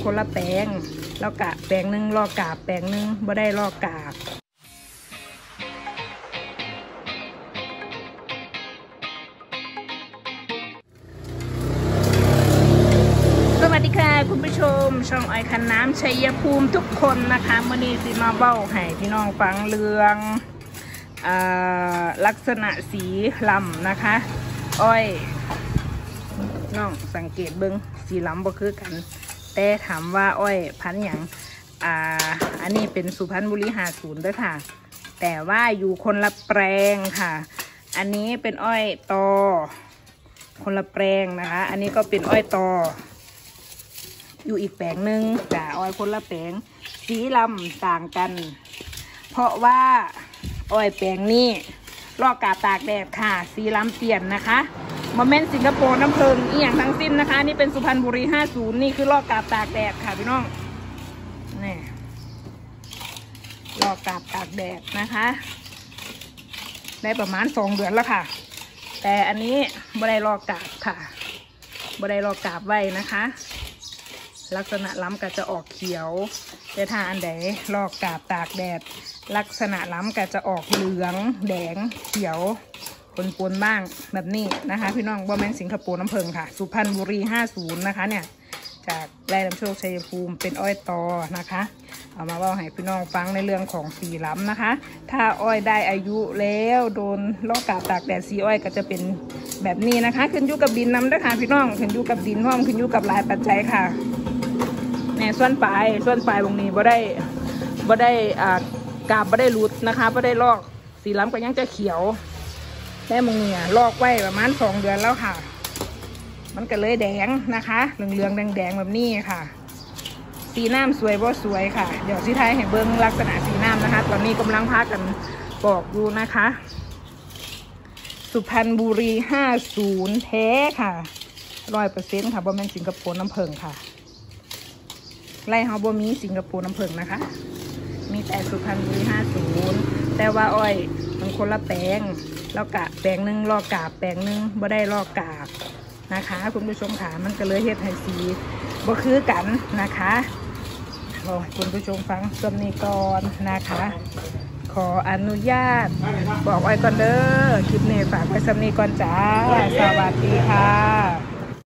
คนละแปลงแล้วกะแปลงหนึ่งลอกกาบแปลงหนึ่งบ่ได้ลอกกาบสวัสดีค่ะคุณผู้ชมช่องอ้อยคันน้ำชัยภูมิทุกคนนะคะเมื่อนี้สิมาเบ้าให้พี่น้องฟังเรื่องลักษณะสีลำนะคะอ้อยน้องสังเกตเบิ้งสีลำบ่คือกันแต่ถามว่าอ้อยพันธุ์อย่างอันนี้เป็นสุพรรณบุรี50ด้วยค่ะแต่ว่าอยู่คนละแปลงค่ะอันนี้เป็นอ้อยตอคนละแปลงนะคะอันนี้ก็เป็นอ้อยตออยู่อีกแปลงหนึ่งแต่อ้อยคนละแปลงสีลำต่างกันเพราะว่าอ้อยแปลงนี้ลอกกาบตากแดดค่ะสีลำเปลี่ยนนะคะโมเมนต์สิงคโปร์น้ำเพลิงอีอย่างทั้งสิ้นนะคะนี่เป็นสุพรรณบุรี50นี่คือลอกกาบตากแดดค่ะพี่น้องนี่ลอกกาบตากแดดนะคะได้ประมาณ2 เดือนแล้วค่ะแต่อันนี้บ่ได้ลอกกาบค่ะบ่ได้ลอกกาบไว้นะคะลักษณะล้ำก็จะออกเขียวแต่ถ้าอันใดลอกกาบตากแดดลักษณะล้ำก็จะออกเหลืองแดงเขียวปนบ้างแบบนี้นะคะพี่น้องบ่แม่นสิงคโปร์น้ำเพิงค่ะสุพรรณบุรี50นะคะเนี่ยจากไร่ลำโชคชัยภูมิเป็นอ้อยตอนะคะเอามาเล่าให้พี่น้องฟังในเรื่องของสีล้ำนะคะถ้าอ้อยได้อายุแล้วโดนลอกกาบตากแดดสีอ้อยก็จะเป็นแบบนี้นะคะขึ้นอยู่กับดินน้ำด้วยค่ะพี่น้องขึ้นอยู่กับดินพร้อมขึ้นอยู่กับหลายปัจจัยค่ะเนี่ยส่วนปลายตรงนี้บ่ได้กาบบ่ได้รุดนะคะบ่ได้ลอกสีล้ำก็ยังจะเขียวแต่มึงเนี่ยลอกไว้ประมาณ2 เดือนแล้วค่ะมันก็เลยแดงนะคะเหลืองแดงแบบนี้ค่ะสีน้ำสวยบ่สวยค่ะเดี๋ยวสิท้ายให้เบิ้งลักษณะสีน้ำนะคะตอนนี้กำลังพากันบอกดูนะคะสุพรรณบุรี50แท้ค่ะ100%ค่ะบ่แม่นสิงคโปร์น้ำเพิงค่ะไร่เฮาบ่มีสิงคโปร์น้ำเพิงนะคะมีแต่สุพรรณบุรี50แต่ว่าอ้อยมันคนละแปลงแล้วกะแปลงหนึ่งลอกกาบแปลงหนึ่งบ่ได้ลอกกาบนะคะคุณผู้ชมค่ะมันก็เลยเฮ็ดให้สีบ่คือกันนะคะขอคุณผู้ชมฟังส่วนนี้ก่อนนะคะขออนุญาตบอกอ้อยก่อนเด้อคลิปนี้ฝากไว้ส่วนนี้ก่อนจ้าสวัสดีค่ะ